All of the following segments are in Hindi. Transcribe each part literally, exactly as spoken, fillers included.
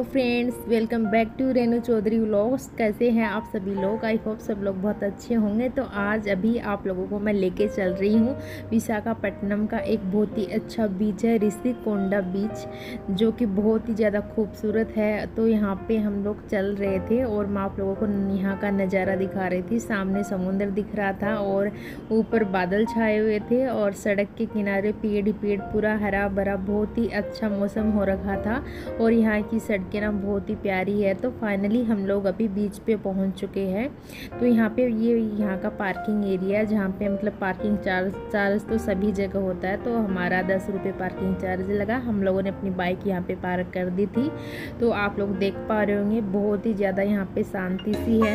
Hello friends, welcome back to Renu Chaudhary vlogs. कैसे हैं आप सभी लोग? आई होप सब लोग बहुत अच्छे होंगे। तो आज अभी आप लोगों को मैं लेके चल रही हूँ विशाखापट्टनम का एक बहुत ही अच्छा बीच है, ऋषिकोंडा बीच, जो कि बहुत ही ज़्यादा खूबसूरत है। तो यहाँ पे हम लोग चल रहे थे और मैं आप लोगों को यहाँ का नज़ारा दिखा रही थी। सामने समुंदर दिख रहा था और ऊपर बादल छाए हुए थे और सड़क के किनारे पेड़ ही पेड़, पूरा हरा भरा, बहुत ही अच्छा मौसम हो रखा था। और यहाँ की सड़कें ना बहुत ही प्यारी है। तो फाइनली हम लोग अभी बीच पे पहुँच चुके हैं। तो यहाँ पे ये यहाँ का पार्किंग एरिया है, जहाँ पे मतलब पार्किंग चार्ज चार्ज तो सभी जगह होता है। तो हमारा दस रुपये पार्किंग चार्ज लगा। हम लोगों ने अपनी बाइक यहाँ पे पार्क कर दी थी। तो आप लोग देख पा रहे होंगे, बहुत ही ज़्यादा यहाँ पे शांति सी है।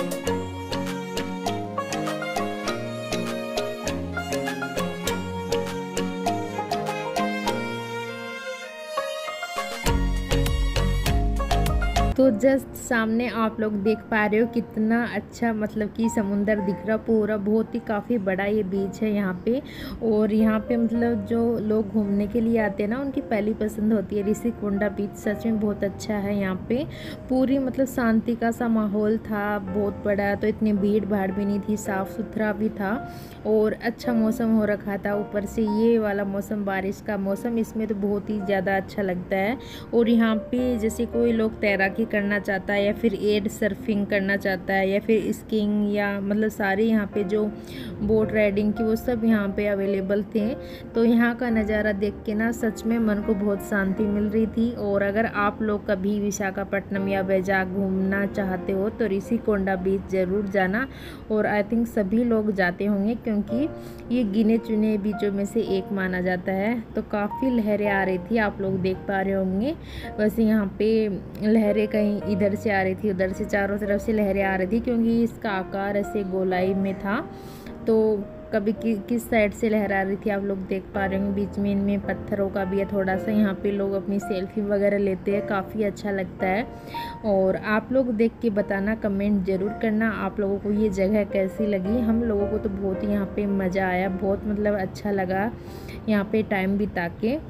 तो जस्ट सामने आप लोग देख पा रहे हो कितना अच्छा मतलब कि समुंदर दिख रहा पूरा। बहुत ही काफ़ी बड़ा ये बीच है यहाँ पे। और यहाँ पे मतलब जो लोग घूमने के लिए आते हैं ना, उनकी पहली पसंद होती है ऋषिकोंडा बीच। सच में बहुत अच्छा है यहाँ पे। पूरी मतलब शांति का सा माहौल था, बहुत बड़ा। तो इतनी भीड़ भाड़ भी नहीं थी, साफ़ सुथरा भी था और अच्छा मौसम हो रखा था। ऊपर से ये वाला मौसम, बारिश का मौसम, इसमें तो बहुत ही ज़्यादा अच्छा लगता है। और यहाँ पे जैसे कोई लोग तैराकी करना चाहता है या फिर एयर सर्फिंग करना चाहता है या फिर स्कीइंग, या मतलब सारे यहाँ पे जो बोट राइडिंग की, वो सब यहाँ पे अवेलेबल थे। तो यहाँ का नज़ारा देख के ना सच में मन को बहुत शांति मिल रही थी। और अगर आप लोग कभी विशाखापट्टनम या वैजाग घूमना चाहते हो तो ऋषिकोंडा बीच ज़रूर जाना। और आई थिंक सभी लोग जाते होंगे, क्योंकि ये गिने चुने बीचों में से एक माना जाता है। तो काफ़ी लहरें आ रही थी, आप लोग देख पा रहे होंगे। वैसे यहाँ पे लहरें कहीं इधर से आ रही थी, उधर से, चारों तरफ से लहरें आ रही थी, क्योंकि इसका आकार ऐसे गोलाई में था। तो कभी कि, किस साइड से लहर आ रही थी आप लोग देख पा रहे होंगे। बीच में इनमें पत्थरों का भी है थोड़ा सा। यहाँ पे लोग अपनी सेल्फी वगैरह लेते हैं, काफ़ी अच्छा लगता है। और आप लोग देख के बताना, कमेंट ज़रूर करना आप लोगों को ये जगह कैसी लगी। हम लोगों को तो बहुत ही यहाँ पे मज़ा आया, बहुत मतलब अच्छा लगा यहाँ पे टाइम बिता के।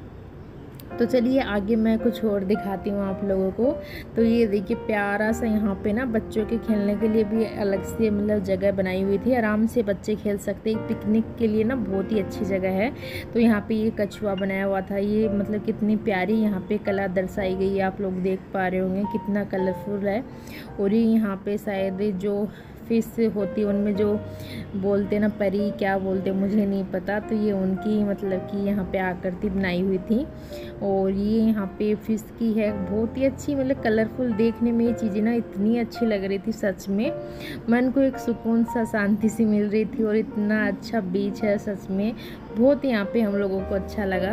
तो चलिए आगे मैं कुछ और दिखाती हूँ आप लोगों को। तो ये देखिए प्यारा सा यहाँ पे ना बच्चों के खेलने के लिए भी अलग से मतलब जगह बनाई हुई थी। आराम से बच्चे खेल सकते हैं, पिकनिक के लिए ना बहुत ही अच्छी जगह है। तो यहाँ पे ये कछुआ बनाया हुआ था। ये मतलब कितनी प्यारी यहाँ पे कला दर्शाई गई है, आप लोग देख पा रहे होंगे कितना कलरफुल है। और ये यहाँ पे शायद जो फिश होती है, उनमें जो बोलते ना परी, क्या बोलते मुझे नहीं पता। तो ये उनकी मतलब कि यहाँ पे आकृति बनाई हुई थी। और ये यहाँ पे फिश की है, बहुत ही अच्छी मतलब कलरफुल। देखने में ये चीज़ें ना इतनी अच्छी लग रही थी, सच में मन को एक सुकून सा, शांति सी मिल रही थी। और इतना अच्छा बीच है, सच में बहुत यहाँ पे हम लोगों को अच्छा लगा।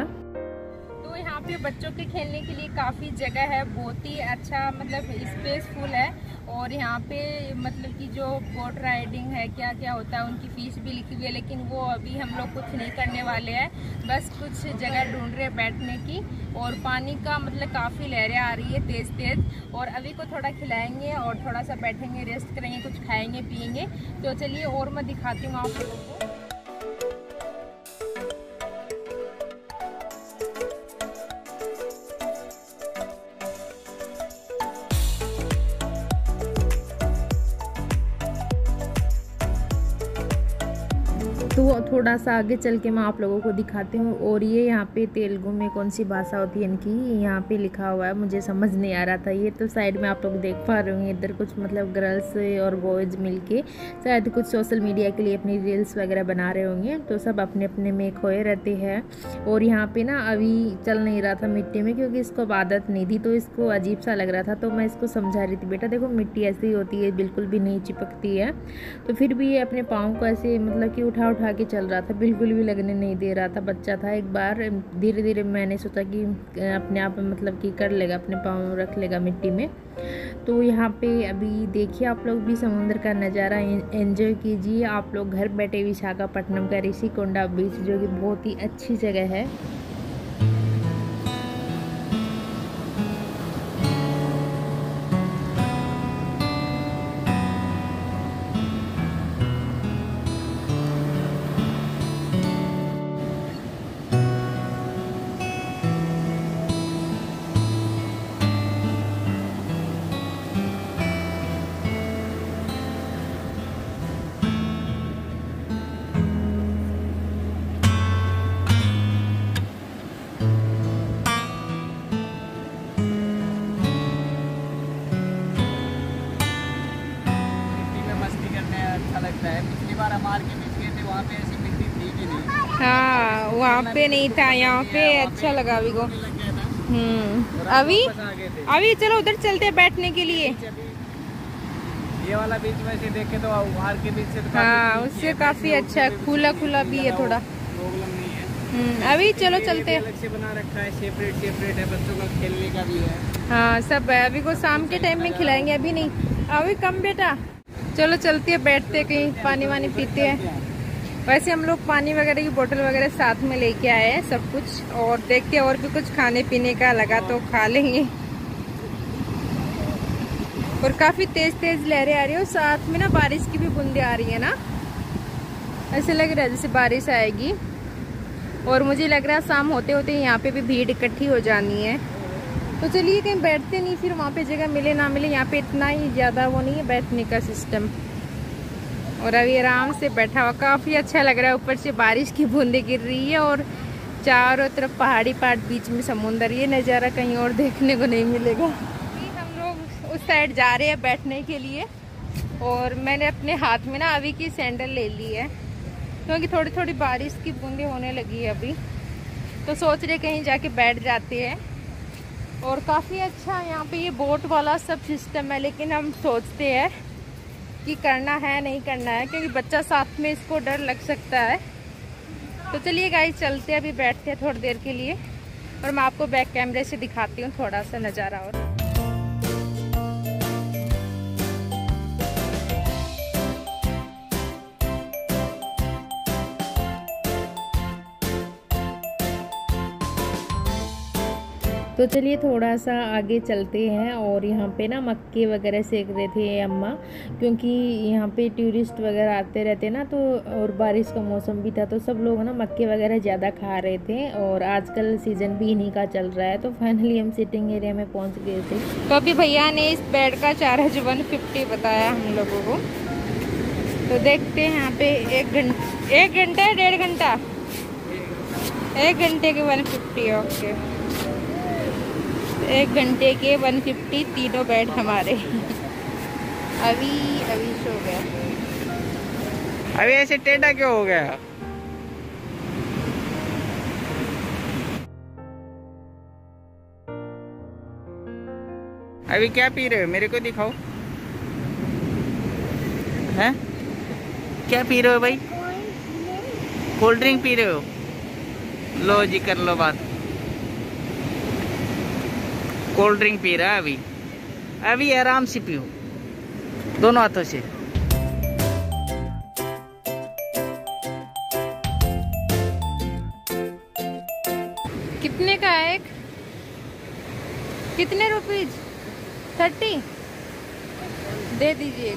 तो यहाँ पे बच्चों के खेलने के लिए काफ़ी जगह है, बहुत ही अच्छा मतलब स्पेसफुल है। और यहाँ पे मतलब कि जो बोट राइडिंग है, क्या क्या होता है, उनकी फीस भी लिखी हुई है। लेकिन वो अभी हम लोग कुछ नहीं करने वाले हैं, बस कुछ जगह ढूंढ रहे हैं बैठने की। और पानी का मतलब काफ़ी लहरें आ रही है तेज़ तेज़। और अभी को थोड़ा खिलाएंगे और थोड़ा सा बैठेंगे, रेस्ट करेंगे, कुछ खाएंगे पियेंगे। तो चलिए और मैं दिखाती हूँ आप लोगों को। तो थोड़ा सा आगे चल के मैं आप लोगों को दिखाती हूँ। और ये यहाँ पे तेलुगु में कौन सी भाषा होती है इनकी, यहाँ पे लिखा हुआ है, मुझे समझ नहीं आ रहा था। ये तो साइड में आप लोग देख पा रहे होंगे, इधर कुछ मतलब गर्ल्स और बॉयज़ मिलके शायद कुछ सोशल मीडिया के लिए अपनी रील्स वगैरह बना रहे होंगे। तो सब अपने अपने में खोए रहते हैं। और यहाँ पे ना अभी चल नहीं रहा था मिट्टी में, क्योंकि इसको अब आदत नहीं थी, तो इसको अजीब सा लग रहा था। तो मैं इसको समझा रही थी, बेटा देखो मिट्टी ऐसी होती है, बिल्कुल भी नहीं चिपकती है। तो फिर भी ये अपने पाँव को ऐसे मतलब कि उठा उठा के चल रहा था, बिल्कुल भी लगने नहीं दे रहा था। बच्चा था, एक बार धीरे धीरे मैंने सोचा कि अपने आप मतलब कि कर लेगा, अपने पाँव रख लेगा मिट्टी में। तो यहाँ पे अभी देखिए आप लोग भी समुद्र का नज़ारा एंजॉय कीजिए। आप लोग घर बैठे विशाखापट्टनम का ऋषिकोंडा बीच, जो कि बहुत ही अच्छी जगह है। अच्छा लगता है। पिछली बार हम आर के बीच गए थे, वहाँ पे ऐसी मिट्टी थी भी नहीं। हाँ वहाँ पे नहीं था, यहाँ पे अच्छा लगा अभी को। हम्म अभी अभी चलो उधर चलते हैं बैठने के लिए। ये वाला बीच में से देखे तो आर के बीच से तो हाँ उससे काफी अच्छा है, खुला खुला भी है थोड़ा, प्रॉब्लम नहीं है। हम्म अभी चलो चलते हैं। अलग से बना रखा है, सेपरेट सेपरेट है, बच्चों का खेलने का भी है। हाँ सब है, अभी को शाम के टाइम में खिलाएंगे, अभी नहीं, अभी कम बेटा। चलो चलते हैं, बैठते कहीं पानी वानी पीते हैं। वैसे हम लोग पानी वगैरह की बोतल वगैरह साथ में लेके आए हैं सब कुछ, और देखते हैं और भी कुछ खाने पीने का लगा तो खा लेंगे। और काफी तेज तेज लहरें आ रही है और साथ में ना बारिश की भी बूंदें आ रही है ना, ऐसे लग रहा है जैसे बारिश आएगी। और मुझे लग रहा है शाम होते होते यहाँ पे भी भीड़ इकट्ठी हो जानी है। तो चलिए कहीं बैठते नहीं, फिर वहाँ पे जगह मिले ना मिले, यहाँ पे इतना ही ज़्यादा वो नहीं है बैठने का सिस्टम। और अभी आराम से बैठा हुआ काफ़ी अच्छा लग रहा है, ऊपर से बारिश की बूंदें गिर रही है और चारों तरफ पहाड़ी पहाड़, बीच में समुंदर। ये नज़ारा कहीं और देखने को नहीं मिलेगा। हम लोग उस साइड जा रहे हैं बैठने के लिए, और मैंने अपने हाथ में ना अभी की सैंडल ले ली है, क्योंकि थोड़ी थोड़ी बारिश की बूंदें होने लगी है अभी, तो सोच रहे कहीं जाके बैठ जाते हैं। और काफ़ी अच्छा यहाँ पे ये बोट वाला सब सिस्टम है, लेकिन हम सोचते हैं कि करना है नहीं करना है, क्योंकि बच्चा साथ में, इसको डर लग सकता है। तो चलिए गाइस चलते हैं, अभी बैठते हैं थोड़ी देर के लिए, और मैं आपको बैक कैमरे से दिखाती हूँ थोड़ा सा नज़ारा। और तो चलिए थोड़ा सा आगे चलते हैं। और यहाँ पे ना मक्के वगैरह सेक रहे थे अम्मा, क्योंकि यहाँ पे टूरिस्ट वगैरह आते रहते ना, तो और बारिश का मौसम भी था, तो सब लोग ना मक्के वगैरह ज़्यादा खा रहे थे, और आजकल सीज़न भी इन्हीं का चल रहा है। तो फाइनली हम सिटिंग एरिया में पहुँच गए थे। तो अभी भैया ने इस बेड का चार्ज वन फिफ्टी बताया हम लोगों को। तो देखते हैं यहाँ पे एक घंटे एक घंटा डेढ़ घंटा एक घंटे के वन फिफ्टी ओके, एक घंटे के वन फिफ्टी तीनों बेड हमारे। अभी अभी सो गया। अभी ऐसे टेढ़ा क्यों हो गया? अभी क्या पी रहे हो, मेरे को दिखाओ। हैं क्या पी रहे हो भाई? कोल्ड ड्रिंक पी रहे हो? लो जी कर लो बात। कोल्ड ड्रिंक पी रहा है अभी। अभी आराम से पियो दोनों हाथों से। कितने का है एक? कितने रुपीज? थर्टी दे दीजिए।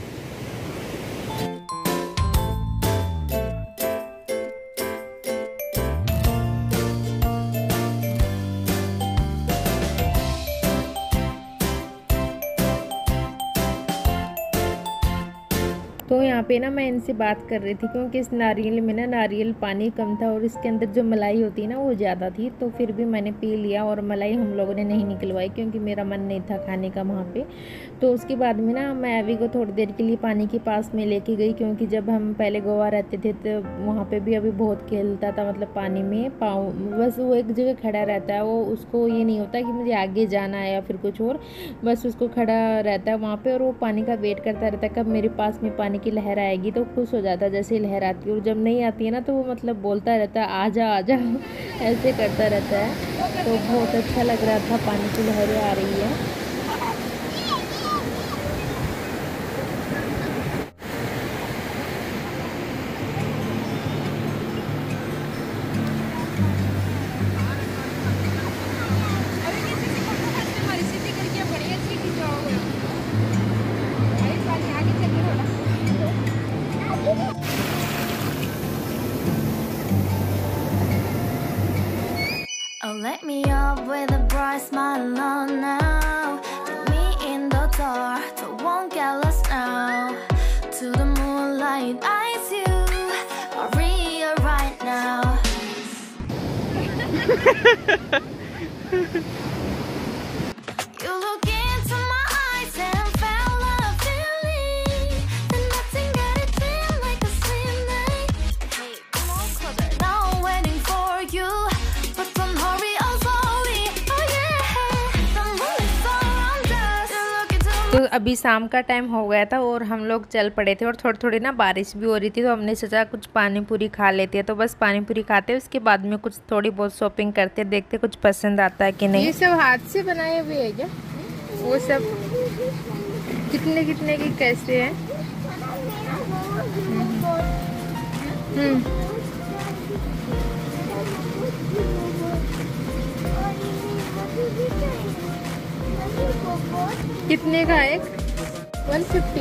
तो यहाँ पे ना मैं इनसे बात कर रही थी, क्योंकि इस नारियल में ना नारियल पानी कम था, और इसके अंदर जो मलाई होती है ना वो ज़्यादा थी, तो फिर भी मैंने पी लिया। और मलाई हम लोगों ने नहीं निकलवाई, क्योंकि मेरा मन नहीं था खाने का वहाँ पे। तो उसके बाद में ना मैं अभी को थोड़ी देर के लिए पानी के पास में लेके गई, क्योंकि जब हम पहले गोवा रहते थे तो वहाँ पर भी अभी बहुत खेलता था, मतलब पानी में पाँव, बस वो एक जगह खड़ा रहता है, वो उसको ये नहीं होता कि मुझे आगे जाना है या फिर कुछ और, बस उसको खड़ा रहता है वहाँ पर, और वो पानी का वेट करता रहता है कब मेरे पास में पानी की लहर आएगी। तो खुश हो जाता है जैसे लहर आती है, और जब नहीं आती है ना तो वो मतलब बोलता रहता है आजा आजा ऐसे करता रहता है। तो बहुत अच्छा लग रहा था, पानी की लहरें आ रही है। Oh, let me up with a bright smile on now. Put me in the dark, don't won't get lost now. To the moonlight, eyes you, Maria right now. You look into my eyes and felt a feeling that nothing got it अभी शाम का टाइम हो गया था और हम लोग चल पड़े थे और थोड़ी थोड़ी ना बारिश भी हो रही थी, तो हमने सोचा कुछ पानी पूरी खा लेते हैं। तो बस पानी पूरी खाते हैं, उसके बाद में कुछ थोड़ी बहुत शॉपिंग करते, देखते कुछ पसंद आता है कि नहीं। ये सब हाथ से बनाए हुए है क्या? वो सब कितने कितने की कैसे है? हम्म कितने का एक? One fifty.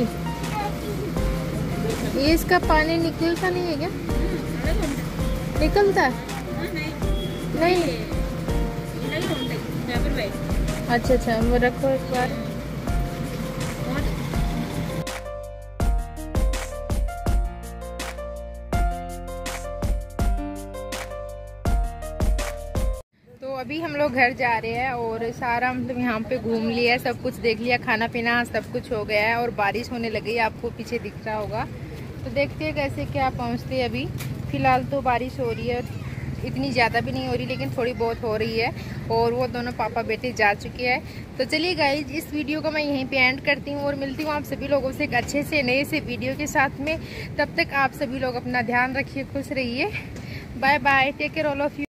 ये इसका पानी निकलता नहीं है क्या? निकलता नहीं। अच्छा अच्छा, वो रखो एक बार। तो अभी हम लोग घर जा रहे हैं और सारा मतलब यहाँ पे घूम लिया, सब कुछ देख लिया, खाना पीना सब कुछ हो गया है और बारिश होने लगी है, आपको पीछे दिख रहा होगा। तो देखते हैं कैसे क्या पहुँचते हैं। अभी फ़िलहाल तो बारिश हो रही है, इतनी ज़्यादा भी नहीं हो रही लेकिन थोड़ी बहुत हो रही है और वो दोनों पापा बेटे जा चुके हैं। तो चलिए गाइज, इस वीडियो को मैं यहीं पे एंड करती हूँ और मिलती हूँ आप सभी लोगों से एक अच्छे से नए से वीडियो के साथ में। तब तक आप सभी लोग अपना ध्यान रखिए, खुश रहिए। Bye bye, take care all of you.